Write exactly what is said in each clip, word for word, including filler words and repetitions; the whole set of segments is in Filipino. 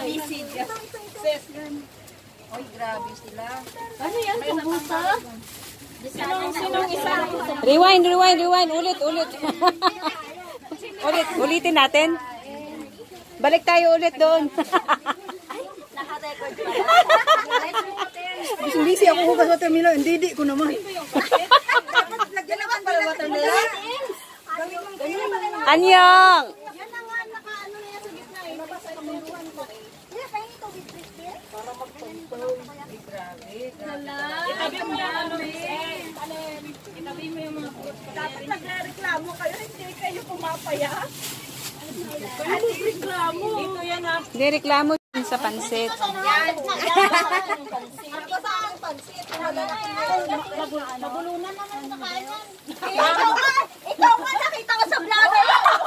Visit. Sis. Oy, grabe sila. Ano yan? Kumbusa? Sinong, sinong isa? Rewind, rewind, rewind. Ulit, ulit. Ulit, ulitin natin. Balik tayo ulit doon. Naka-record pa. Busy ako hugas watermelon. Hindi, di ko naman. Lagyan naman para watermelon. Anyong! Yan na nga, naka-ano na yan sa gitna eh. Nabasa yung buwan ko. Kaya kayo ito, bitbit din? Para magpantong. Grabe. Itabi mo yung ano eh. Itabi mo yung mga fruits. Dapat nagre-reklamo kayo, hindi kayo pumapaya. Ano reklamo? Dito yan ha. Hindi, reklamo sa pansit. Yan. Ano sa ang pansit? Nabulunan naman na kainan. Ikaw nga! Ikaw nga nakita ko sa vlogger.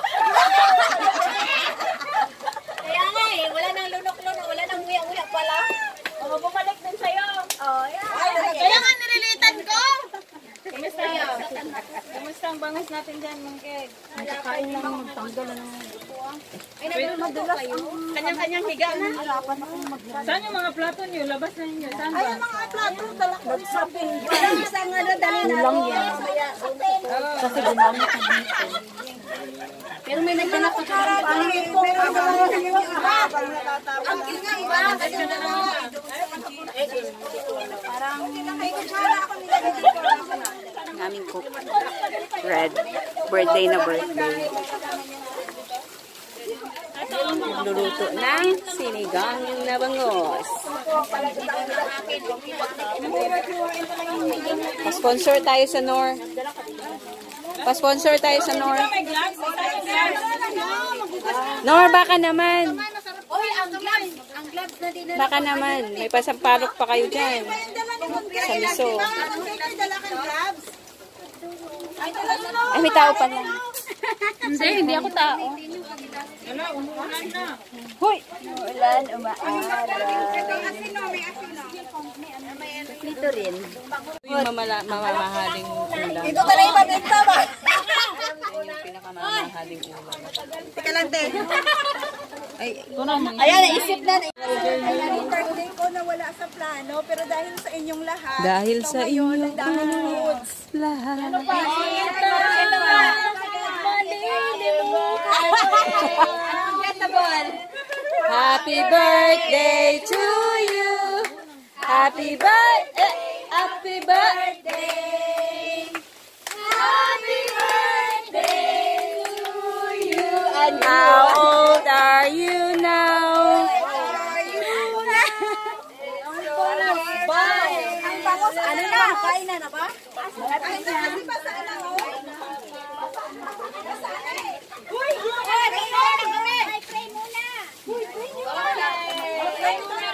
Kaya nga eh, wala nang lunok-lunok, wala nang nguya-nguya pala. O, bumalik din sa'yo. O, yan. Kaya nga nililitan ko. Kumusta yun? Kumusta ang bangas natin dyan, Mungkeg? Nakakain lang magtanggal ng ay, nagmamadulas kayo. Kanyang-kanyang higa na. Alapan akong maglabas. Saan yung mga plato niyo? Labas na niyo. Saan ba? Ay, yung mga plato, talakbag sa pin. Walang isang ano, dali na. Ulang yan. Kasi gumamit ko dito. Pero may nagtanap sa karang pangit ko. Pero ang ingay ba? Parang may kutsara ako nilagay dito. Ang aming cook. Red. Birthday na birthday. Luluto ng sinigang na bangos. Pa-sponsor tayo sa Nor. Pa-sponsor tayo sa Nor. Nor, baka naman. Oy, ang gloves. Ang gloves na din. Baka naman. May pasampalok pa kayo dyan. Sa miso. Ay, may tao pa lang. Hindi, hindi ako tao. Wala, umuulan na. Hoy! Ulan, umaaraw. Dito rin. Yung mamala, mamamahaling ulam. Ito ka na ibabenta ba? Yung pinakamamahaling ulam. Teka lang, te. Ay, Ayan, naisip na. Ayan, yung birthday ko na wala sa plano, pero dahil sa inyong lahat, dahil sa inyong ang dami ng foods. lahat. Ito pa. Ito pa. Happy birthday to you. Happy birthday. Happy birthday. Happy birthday to you. And how old are you now? Ang bangos, ano na? Kain na na ba? Ay, kasi pa sa alam mo. Uy! Ay, pray muna! Uy, pray muna! Pray muna!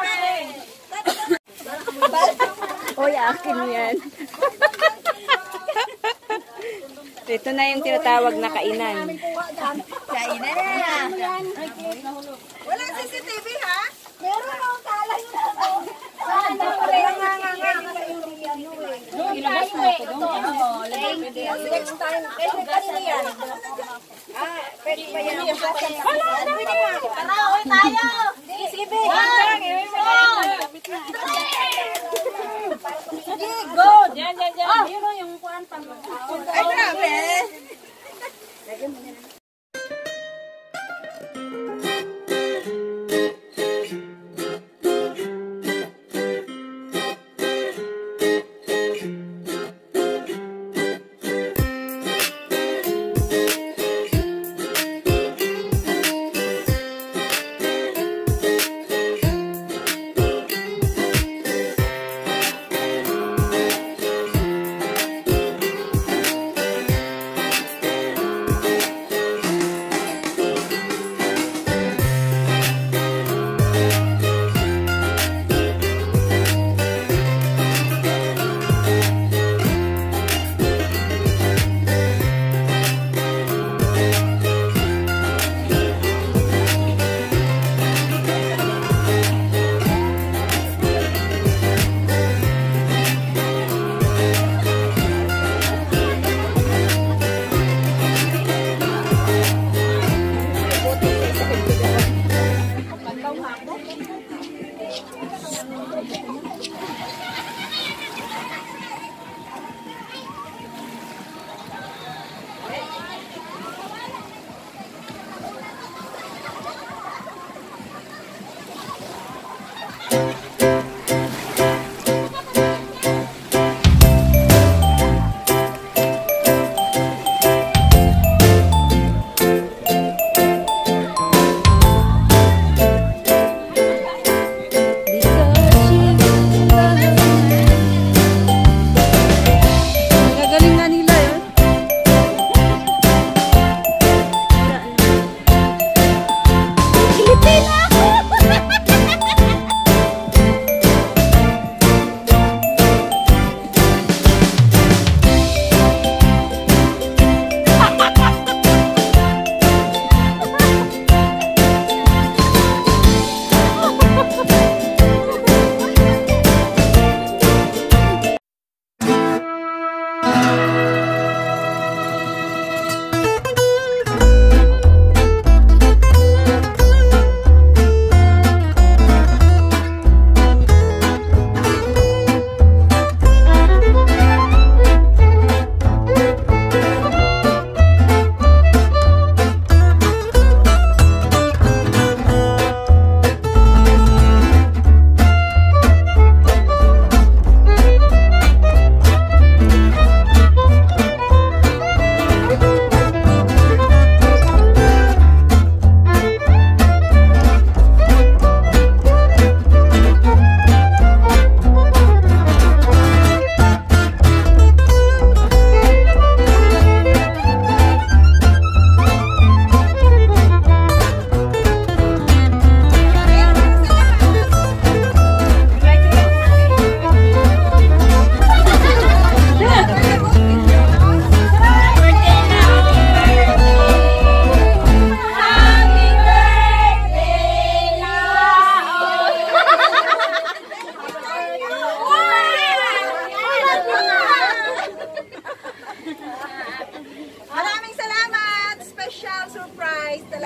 Oy, akin yan. Ito na yung tinatawag na kainan. Kainan na! Walang C C T V ha? Meron akong kala nyo na ako. Saan na pala? Nga nga nga. Ilabas mo ito doon. Next time. Kasi kanina yan. Ah, pwede pa yan. Wala, pwede nga. Tara, tayo. Sige, sige. Sige, go. Diyan, diyan, diyan. Mayroon yung kuwan pang. Ay, grabe.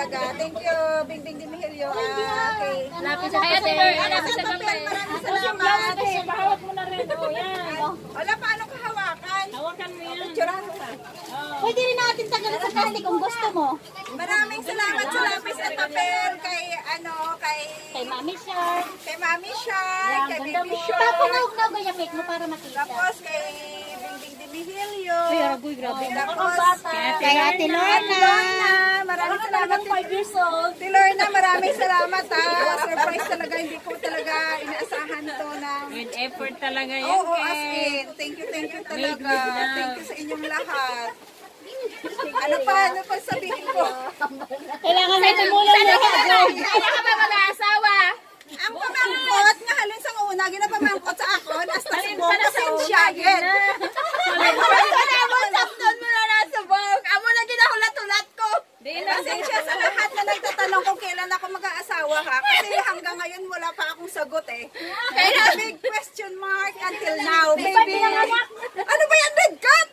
talaga. Thank you, Bingbing Dimihilyo. Ah, okay. Lapis sa papel. Lapis sa papel. Maraming salamat. Bahawak mo na rin. O, yan. Wala, paano kahawakan? Hawakan mo yan. Picturehan mo na. Pwede rin natin tagalan sa candy kung gusto mo. Maraming salamat sa lapis at papel kay, ano, kay... Kay Mami Shark. Kay Mami Shark, kay Baby Shark. Papunaw-naw ganyan make mo para makita. Tapos kay Bingbing Dimihilyo. Ay, aragoy, grabe. Tapos Kay Ate Lorna. Lorna. Maraming salamat. five years old. Si Lorna, maraming salamat ha. Surprise talaga. Hindi ko talaga inaasahan to na. With effort talaga yan, Oo, as Ken. in. Thank you, thank you talaga. Thank you sa inyong lahat. Ano pa? Ano pa sabihin ko? Kailangan natin mula lahat. Kaya ka ba mag-aasawa? Ang pamangkot nga halin sa una, ginapamangkot sa ako, nasta subong pasensya, gen. Basta na mo, sapton mo na nasubog. Amo na ginahulat-hulat ko. Pasensya sa lahat na nagtatanong kung kailan ako mag-aasawa ha. Kasi hanggang ngayon wala pa akong sagot eh. Kaya big question mark until now. Maybe. Ano ba yan, red cup?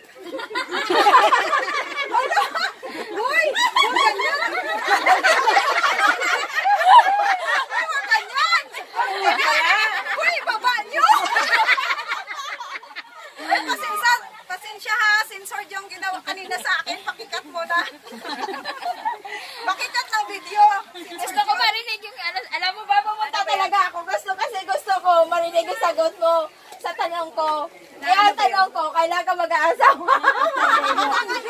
Ano? Hoy! Huwag ganyan! Huwag ganyan! Hoy, baba nyo! Ay, pasensya, pasensya ha, sensor yung ginawa kanina sa akin, pakikat mo na. Pakikat ng video. Gusto ko marinig yung, ano, alam mo ba, pumunta Talaga ako, gusto kasi gusto ko marinig yung sagot mo sa tanong ko. Kaya ang tanong ko, kailan ka mag-aasawa?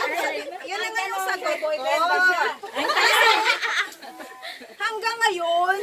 Yun naman yung sagot, boyfriend ba siya? Hanggang ngayon,